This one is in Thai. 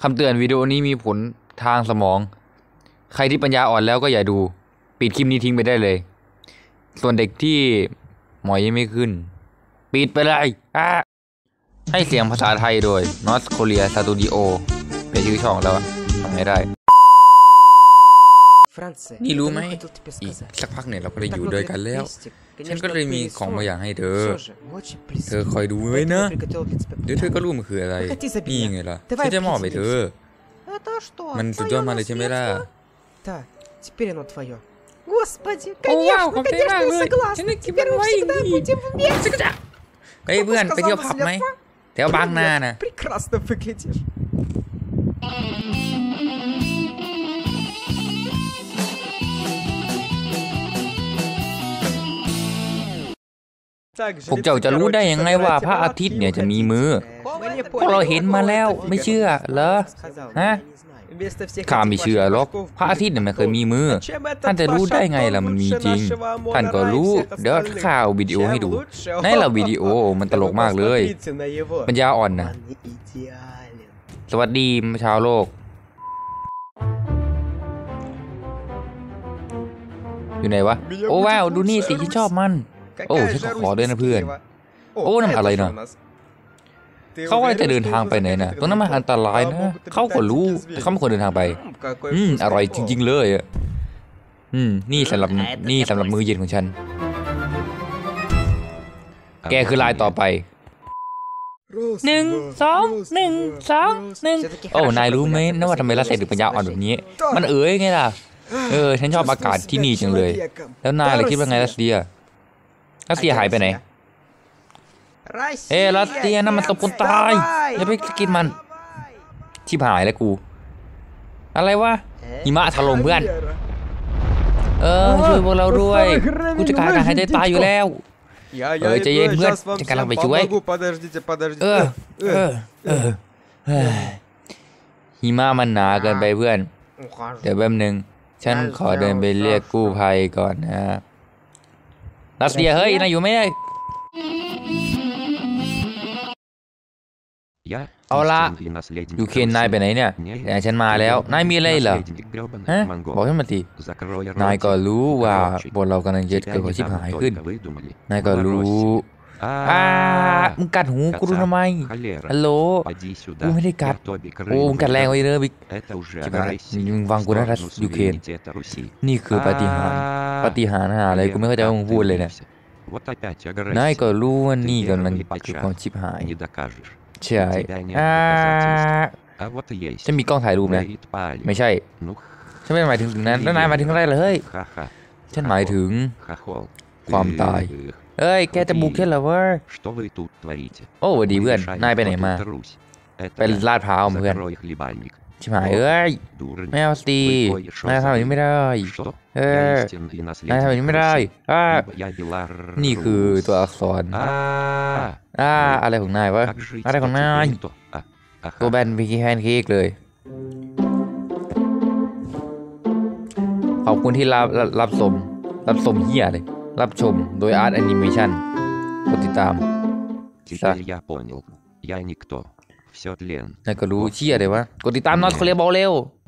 คำเตือนวิดีโอนี้มีผลทางสมองใครที่ปัญญาอ่อนแล้วก็อย่าดูปิดคลิปนี้ทิ้งไปได้เลยส่วนเด็กที่หมอยยังไม่ขึ้นปิดไปเลยให้เสียงภาษาไทยโดย North Korea Studio เป็นชื่อช่องแล้วทำไงได้นี่รู้ไหมอีกสักพักเนี่ยเราก็ได้อยู่ด้วยกันแล้วฉันก็เลยมีของบางอย่างให้เธอคอยดูไว้นะเดี๋ยวเธอก็รู้มันคืออะไรนี่ไงล่ะฉันจะมอบไปเธอมันสุดยอดมากเลยใช่ไหมล่ะโอ้ว้าวขอบใจมากเลยฉันได้กินมันไว้อย่างดีเฮ้ยเพื่อนไปเที่ยวผับไหมแถวบางนานะพวกเจ้าจะรู้ได้ยังไงว่าพระอาทิตย์เนี่ยจะมีมือพวกเราเห็นมาแล้วไม่เชื่อเหรอฮะข้าไม่เชื่อหรอกพระอาทิตย์เนี่ยไม่เคยมีมือท่านจะรู้ได้ไงล่ะมันมีจริงท่านก็รู้เดี๋ยวข้าเอาวิดีโอให้ดูในเราวิดีโอมันตลกมากเลยปัญญาอ่อนนะสวัสดีชาวโลกอยู่ไหนวะโอ้ว้าวดูนี่สิฉันชอบมันโอ้ฉันขอด้วยนะเพื่อนโอ้นั่นอะไรนะเขาว่าจะเดินทางไปไหนนะตรงนั้นมันอันตรายนะเขาก็รู้แต่เขาไม่ควรเดินทางไปอร่อยจริงๆเลยนี่สำหรับมื้อเย็นของฉันแกคือลายต่อไป1 2 1 2 1โอ้นายรู้ไหมนะว่าทำไมรัสเซียถึงปัญญาอ่อนแบบนี้มันไงล่ะฉันชอบอากาศที่นี่จังเลยแล้วนายล่ะคิดว่าไงรัสเซียหายไปไหนรัสเซียนั่นมันตบคนตายอย่าไปกินมันชิบหายแล้วกูอะไรวะหิมะถล่มเพื่อนช่วยพวกเราด้วยกูจะขาดการหายใจตายอยู่แล้วใจเย็นเพื่อนจะกำลังไปช่วยหิมะมันหนาเกินไปเพื่อนเดี๋ยวแป๊บนึงฉันขอเดินไปเรียกกู้ภัยก่อนนะรัสเซียเฮ้ยนายอยู่ไหมเอาละยูเครนนายไปไหนเนี่ยฉันมาแล้วนายมีอะไรเหรอฮะบอกฉันมาทีนายก็รู้ว่าบนเรากำลังจะเกิดความชิบหายขึ้นนายก็รู้มึงกัดหูกูรู้ทำไมฮัลโหลกูไม่ได้กัดโอ้มึงกัดแรงไว้เลยบิ๊กมึงฟังกูนะรัสยูเครนนี่คือปาฏิหาริย์อะไรกูไม่เข้าใจว่ามึงพูดเลยเนี่ยนายก็รู้ว่านี่กำลังคือความชิบหายใช่ฉันมีกล้องถ่ายรูปนะไม่ใช่ฉันไม่หมายถึงนั้นแล้วนายหมายถึงอะไรเหรอเฮ้ยฉันหมายถึงความตายแกจะบุกแค่เหรอวะโอ้ดีเพื่อนนายไปไหนมาไปลาดพร้าวเพื่อนชิบหายไม่เอาสินายทำแบบนี้ไม่ได้นายทำแบบนี้ไม่ได้นี่คือตัวอักษรอะไรของนายวะอะไรของนายตัวแบนพีแพนเค้กเลยขอบคุณที่รับชมเหี้ยเลยรับชมโดยอาร์ตแอนิเมชันกดติดตามนายก็รู้เชี่ยเลยวะกดติดตามนอตโคเรียบอลเร็ว